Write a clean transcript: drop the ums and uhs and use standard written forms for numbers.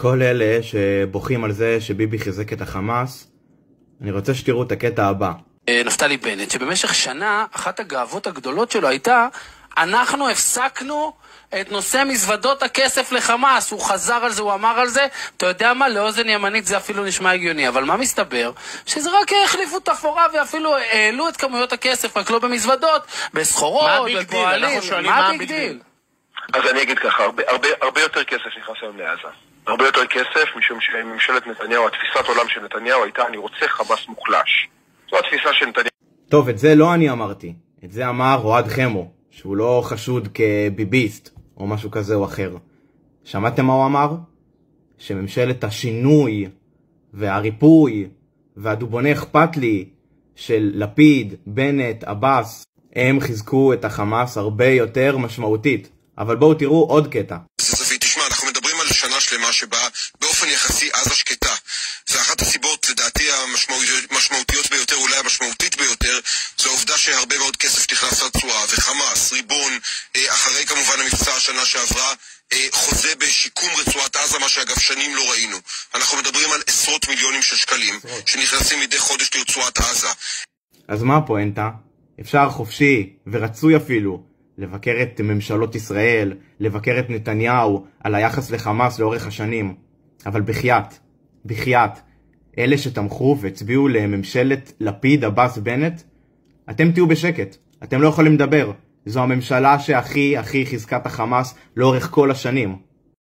לכל אלה שבוכים על זה שביבי חיזק את החמאס, אני רוצה שתראו את הקטע הבא. נפתלי בנט, שבמשך שנה, אחת הגאוות הגדולות שלו הייתה, אנחנו הפסקנו את נושא מזוודות הכסף לחמאס. הוא חזר על זה, הוא אמר על זה. אתה יודע מה? לאוזן ימנית זה אפילו נשמע הגיוני. אבל מה מסתבר? שזה רק החליפו תפורה ואפילו העלו את כמויות הכסף, רק לא במזוודות, בסחורות, בפועלים. מה הביג דיל? אז אני אגיד ככה, הרבה יותר כסף נכנס היום לעזה. הרבה יותר כסף, משום שממשלת נתניהו, התפיסת עולם של נתניהו הייתה, אני רוצה חמאס מוחלש. זו התפיסה של נתניהו. טוב, את זה לא אני אמרתי. את זה אמר אוהד חמו, שהוא לא חשוד כביביסט או משהו כזה או אחר. שמעתם מה הוא אמר? שממשלת השינוי והריפוי והדובוני אכפת לי של לפיד, בנט, עבאס, הם חיזקו את החמאס הרבה יותר משמעותית. אבל בואו תראו עוד קטע. תשמע, אנחנו מדברים על שנה שלמה שבה באופן יחסי עזה שקטה. ואחת הסיבות לדעתי המשמעותיות ביותר, אולי המשמעותית ביותר, זו העובדה שהרבה מאוד כסף נכנס לרצועה, וחמאס, ריבון, אחרי כמובן המבצע השנה שעברה, חוזה בשיקום רצועת עזה, מה שאגב שנים לא ראינו. אנחנו מדברים על עשרות מיליונים של שקלים שנכנסים מדי חודש לרצועת עזה. אז מה הפואנטה? אפשר חופשי ורצוי אפילו לבקר את ממשלות ישראל, לבקר את נתניהו על היחס לחמאס לאורך השנים. אבל בחייאת, אלה שתמכו והצביעו לממשלת לפיד, עבאס, בנט, אתם תהיו בשקט, אתם לא יכולים לדבר. זו הממשלה שהכי חיזקה את החמאס לאורך כל השנים.